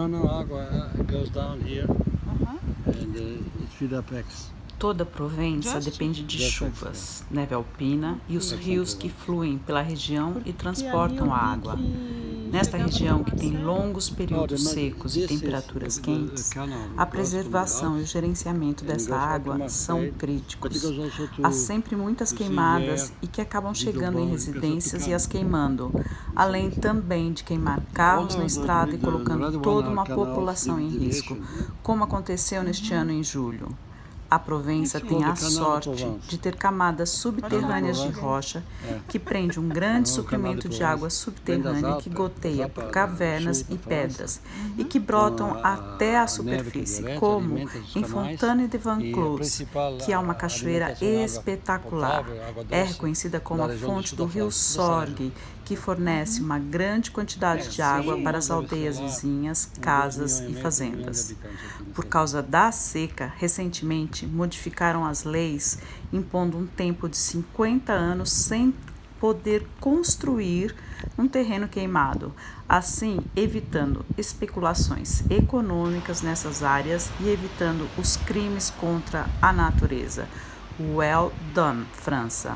No, água goes down here and it fill up X. Toda Provença depende de chuvas, neve alpina e os rios que fluem pela região e transportam a água. Nesta região, que tem longos períodos secos e temperaturas quentes, a preservação e o gerenciamento dessa água são críticos. Há sempre muitas queimadas e que acabam chegando em residências e as queimando, além também de queimar carros na estrada e colocando toda uma população em risco, como aconteceu neste ano em julho. A Provença tem a sorte de ter camadas subterrâneas de rocha que prende um grande suprimento de água subterrânea que goteia por cavernas e pedras e que brotam até a superfície, como em Fontaine-de-Vancluse, que é uma cachoeira espetacular. É reconhecida como a fonte do rio Sorgue, que fornece uma grande quantidade de água para as aldeias vizinhas, casas e fazendas. Por causa da seca, recentemente modificaram as leis, impondo um tempo de 50 anos sem poder construir um terreno queimado, assim evitando especulações econômicas nessas áreas e evitando os crimes contra a natureza. Well done, França!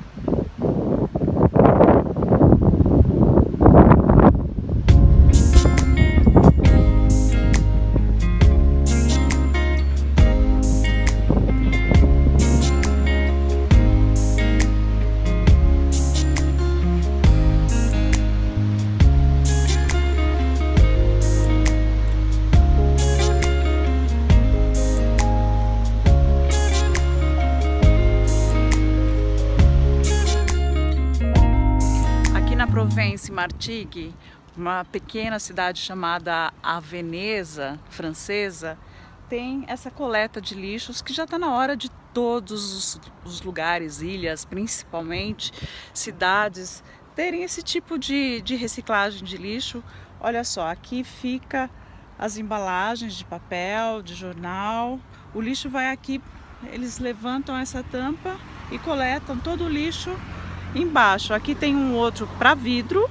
Provence-Martigues, uma pequena cidade chamada a Veneza francesa, tem essa coleta de lixos que já está na hora de todos os lugares, ilhas, principalmente cidades, terem esse tipo de reciclagem de lixo. Olha só, aqui fica as embalagens de papel, de jornal, o lixo vai aqui, eles levantam essa tampa e coletam todo o lixo embaixo. Aqui tem um outro para vidro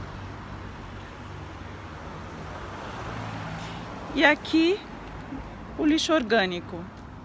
e aqui o lixo orgânico.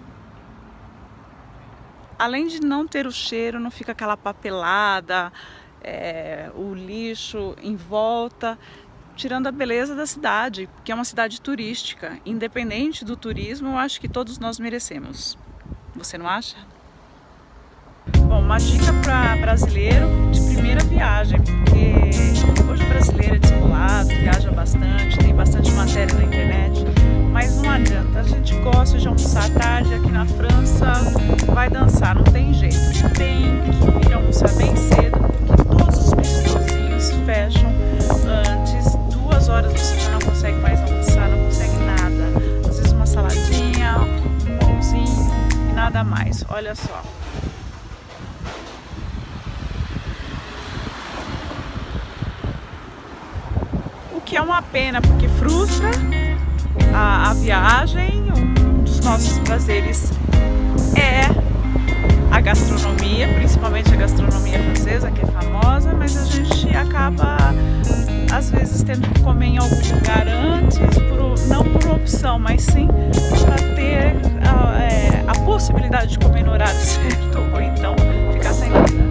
Além de não ter o cheiro, não fica aquela papelada, o lixo em volta, tirando a beleza da cidade, que é uma cidade turística. Independente do turismo, eu acho que todos nós merecemos. Você não acha? Bom, uma dica para brasileiro de primeira viagem, porque hoje o brasileiro é descolado, viaja bastante, tem bastante matéria na internet, mas não adianta, a gente gosta de almoçar tarde aqui na França, vai dançar, não tem jeito, tem que vir almoçar bem cedo, porque todos os bistrôzinhos fecham antes, 2 horas você já não consegue mais almoçar, não consegue nada, às vezes uma saladinha, um pãozinho e nada mais. Olha só. Que é uma pena, porque frustra a viagem. Um dos nossos prazeres é a gastronomia, principalmente a gastronomia francesa, que é famosa, mas a gente acaba às vezes tendo que comer em algum lugar antes, não por opção, mas sim para ter a possibilidade de comer no horário certo, ou então ficar sem nada.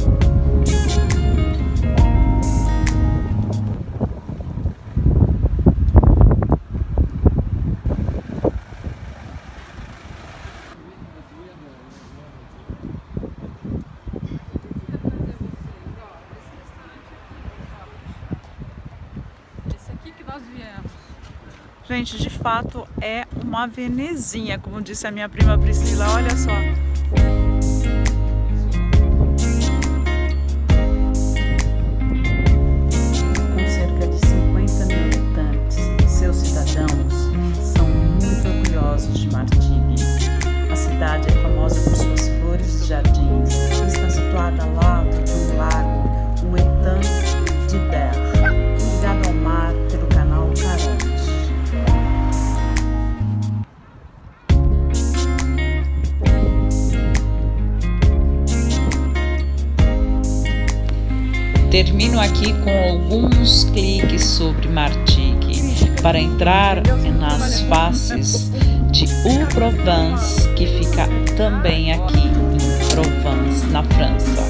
Gente, de fato é uma venezinha, como disse a minha prima Priscila, olha só. Com cerca de 50 mil habitantes, seus cidadãos são muito orgulhosos de Martigues. A cidade é famosa por suas flores e jardins e está situada ao lado de um lago, o Étang de Berre, ligado ao mar pelo canal Caronte. Termino aqui com alguns cliques sobre Martigues. para entrar nas faces de Haut-Provence, que fica também aqui em Provence, na França.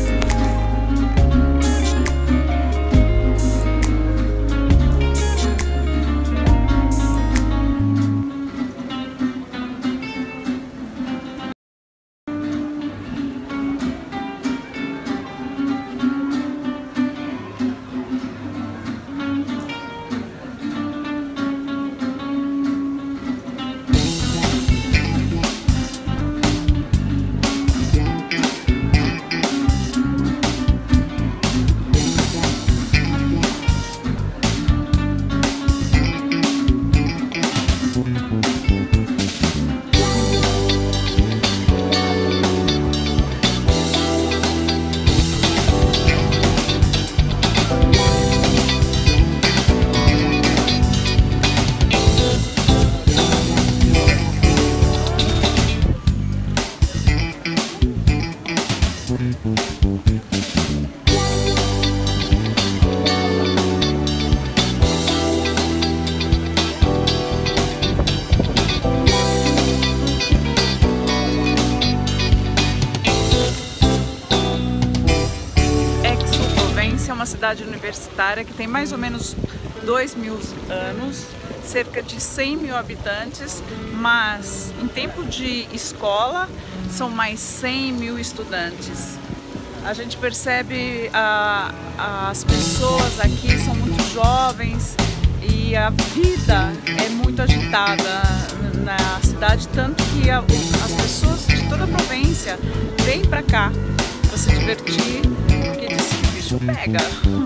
Aix-en-Provence é uma cidade universitária que tem mais ou menos 2.000 anos, cerca de 100 mil habitantes, mas em tempo de escola são mais 100 mil estudantes. A gente percebe as pessoas aqui são muito jovens e a vida é muito agitada na cidade, tanto que as pessoas de toda a província vêm para cá para se divertir, porque diz que o bicho pega.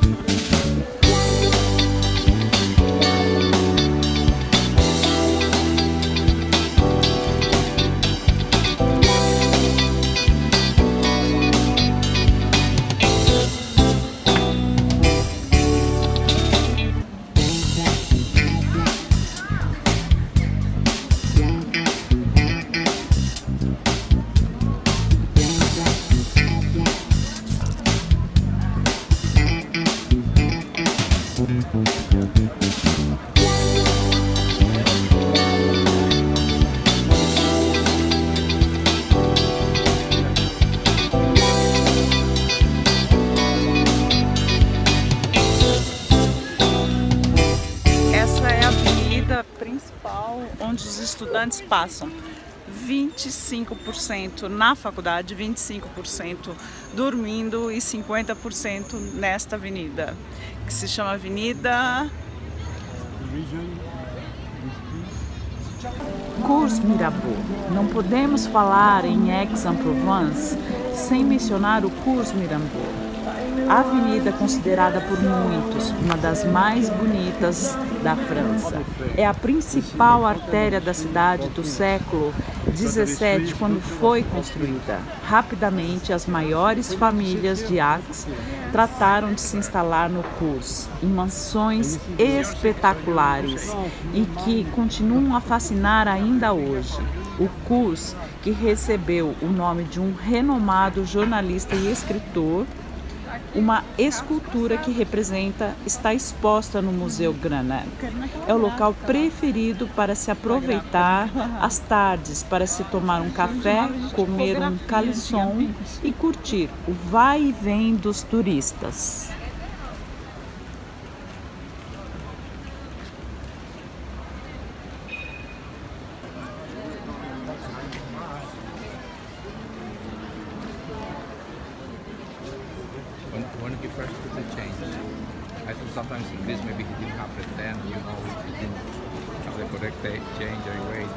Essa é a avenida principal onde os estudantes passam. 25% na faculdade, 25% dormindo e 50% nesta avenida, que se chama Avenida Cours Mirabeau. Não podemos falar em Aix-en-Provence sem mencionar o Cours Mirabeau. A avenida, considerada por muitos uma das mais bonitas da França, é a principal artéria da cidade do século XVII, quando foi construída. Rapidamente, as maiores famílias de Aix trataram de se instalar no Cours, em mansões espetaculares e que continuam a fascinar ainda hoje. O Cours, que recebeu o nome de um renomado jornalista e escritor, uma escultura que representa está exposta no Museu Granat. É o local preferido para se aproveitar às tardes, para se tomar um café, comer um calisson e curtir o vai e vem dos turistas. When you first put the change, I think sometimes in Greece maybe he didn't have the then, he didn't have the correct change, I wait.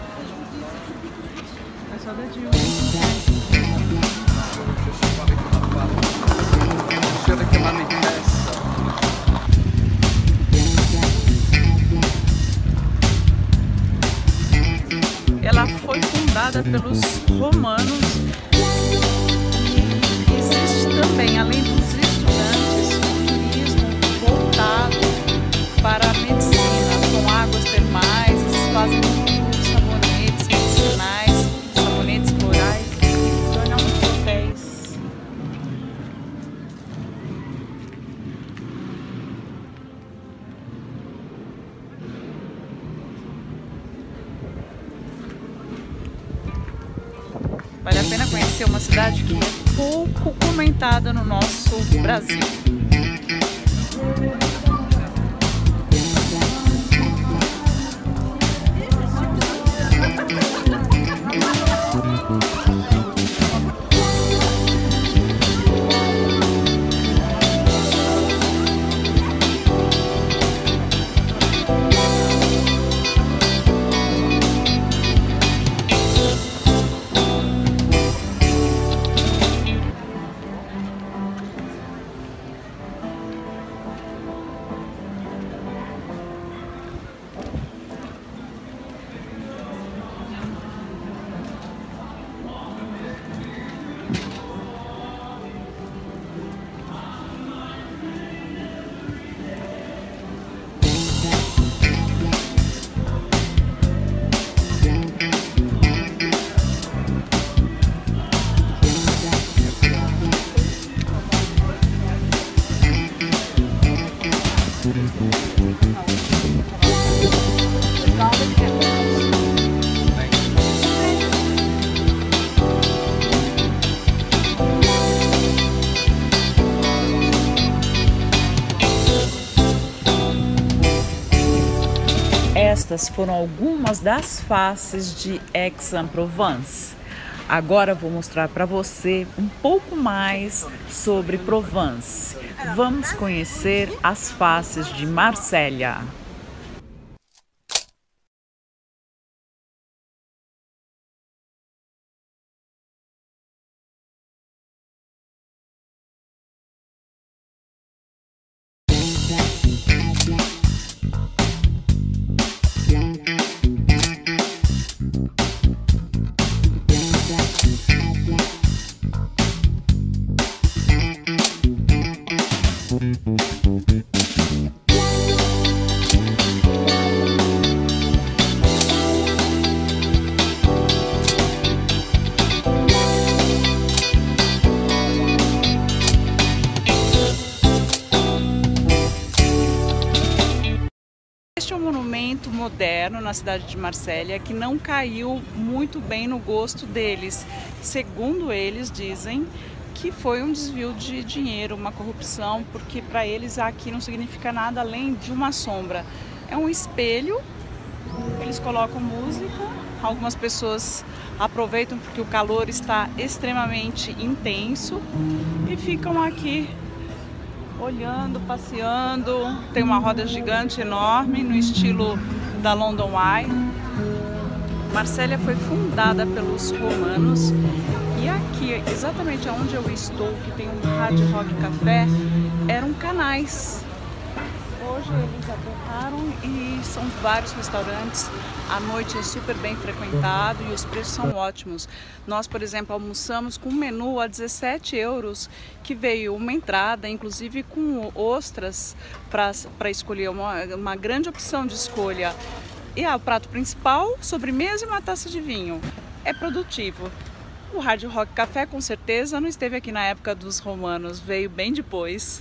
É só dar de Ela foi fundada pelos romanos e existe também, além dos estudantes, o turismo voltado para a medicina, com águas termais. Eles fazem sabonetes medicinais, sabonetes florais e tornam hotéis. Vale a pena conhecer uma cidade que é pouco comentada no nosso Brasil. Estas foram algumas das faces de Aix-en-Provence. Agora vou mostrar para você um pouco mais sobre Provence. Vamos conhecer as faces de Marselha. Este é um monumento moderno na cidade de Marselha que não caiu muito bem no gosto deles. Segundo eles, dizem que foi um desvio de dinheiro, uma corrupção, porque para eles aqui não significa nada além de uma sombra. É um espelho, eles colocam música, algumas pessoas aproveitam porque o calor está extremamente intenso e ficam aqui olhando, passeando. Tem uma roda gigante enorme no estilo da London Eye. Marselha foi fundada pelos romanos e aqui, exatamente onde eu estou, que tem um Hard Rock Café, eram canais. Hoje eles aterraram e são vários restaurantes. À noite é super bem frequentado e os preços são ótimos. Nós, por exemplo, almoçamos com um menu a 17 €, que veio uma entrada, inclusive com ostras para escolher, uma grande opção de escolha. E o prato principal, sobremesa e uma taça de vinho. É produtivo. O Hard Rock Café, com certeza, não esteve aqui na época dos romanos, veio bem depois.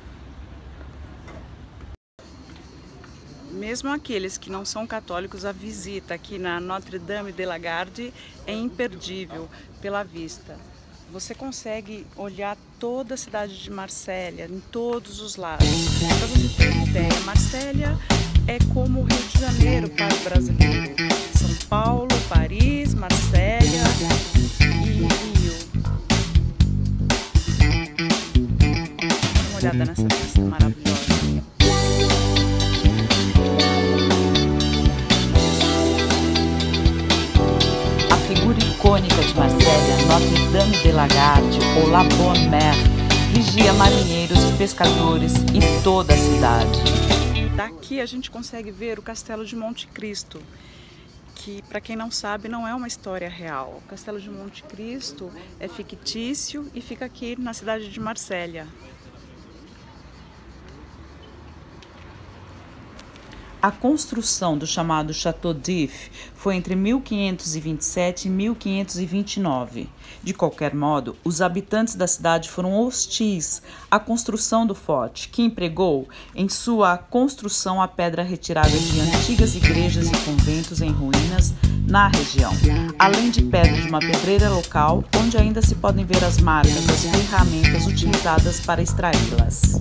Mesmo aqueles que não são católicos, a visita aqui na Notre-Dame de la Garde é imperdível pela vista. Você consegue olhar toda a cidade de Marselha, em todos os lados. Para você ter uma ideia, Marselha é como o Rio de Janeiro para o brasileiro. São Paulo, Paris, Marselha e Rio. Dá uma olhada nessa vista maravilhosa. Icônica de Marselha, Notre-Dame de la Garde ou La Bonne Mère, vigia marinheiros, pescadores e toda a cidade. Daqui a gente consegue ver o Castelo de Monte Cristo, que, para quem não sabe, não é uma história real. O Castelo de Monte Cristo é fictício e fica aqui na cidade de Marselha. a construção do chamado Château d'If foi entre 1527 e 1529. De qualquer modo, os habitantes da cidade foram hostis à construção do forte, que empregou em sua construção a pedra retirada de antigas igrejas e conventos em ruínas na região, além de pedra de uma pedreira local, onde ainda se podem ver as marcas das ferramentas utilizadas para extraí-las.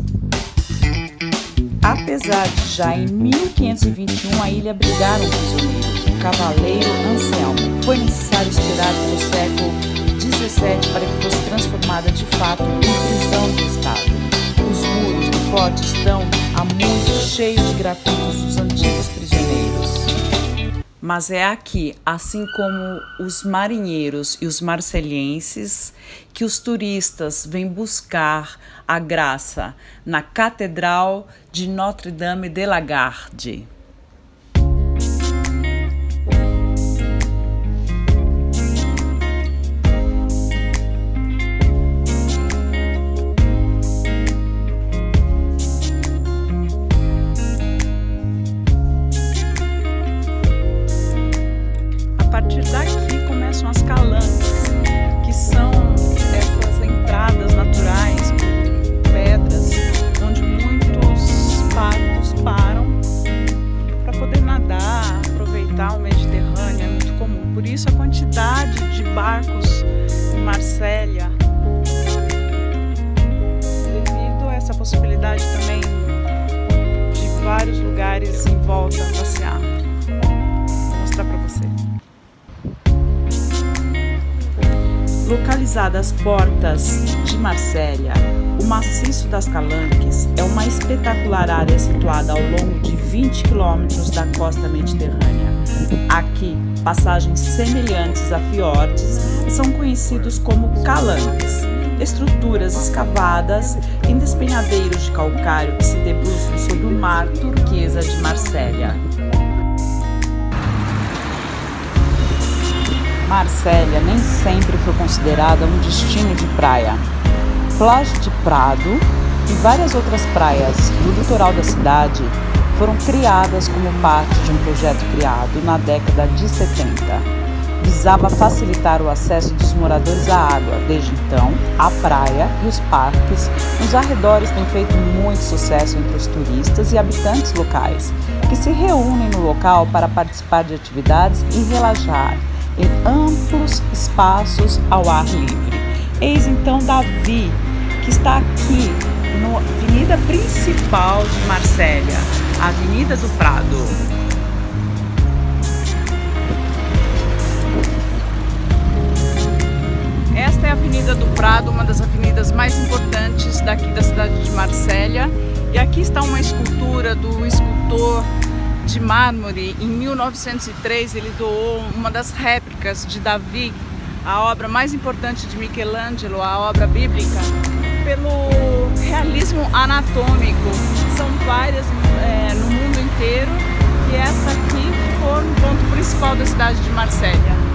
Apesar de já em 1521 a ilha abrigar um prisioneiro, o cavaleiro Anselmo, foi necessário esperar pelo século XVII para que fosse transformada de fato em prisão de Estado. Os muros do forte estão há muito cheios de grafites dos antigos prisioneiros. Mas é aqui, assim como os marinheiros e os marselhenses, que os turistas vêm buscar a graça na Catedral de Notre-Dame de la Garde. A partir daqui começam as calanques, que são essas entradas naturais com pedras, onde muitos barcos param para poder nadar, aproveitar o Mediterrâneo, é muito comum. Por isso a quantidade de barcos em Marsella, devido a essa possibilidade também de vários lugares em volta passear. Vou mostrar para você. Localizada às portas de Marsella, o Maciço das Calanques é uma espetacular área situada ao longo de 20 quilômetros da costa mediterrânea. Aqui, passagens semelhantes a fiordes são conhecidos como calanques, estruturas escavadas em despenhadeiros de calcário que se debruçam sobre o mar turquesa de Marsella. Marsella nem sempre foi considerada um destino de praia. Plage de Prado e várias outras praias do litoral da cidade foram criadas como parte de um projeto criado na década de 70. Visava facilitar o acesso dos moradores à água. Desde então, a praia e os parques nos arredores têm feito muito sucesso entre os turistas e habitantes locais, que se reúnem no local para participar de atividades e relaxar em amplos espaços ao ar livre. Eis então Davi, que está aqui na avenida principal de Marsella, a Avenida do Prado. Esta é a Avenida do Prado, uma das avenidas mais importantes daqui da cidade de Marsella. E aqui está uma escultura do escultor de mármore. Em 1903 ele doou uma das réplicas de Davi, a obra mais importante de Michelangelo, a obra bíblica, pelo realismo anatômico. São várias no mundo inteiro e essa aqui ficou no ponto principal da cidade de Marsella.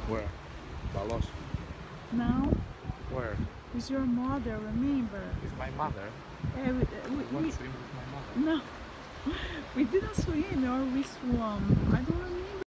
Where? Balos? No, Where? with your mother, remember? With my mother? We What swim with my mother? no, we didn't swim or we swam. I don't remember.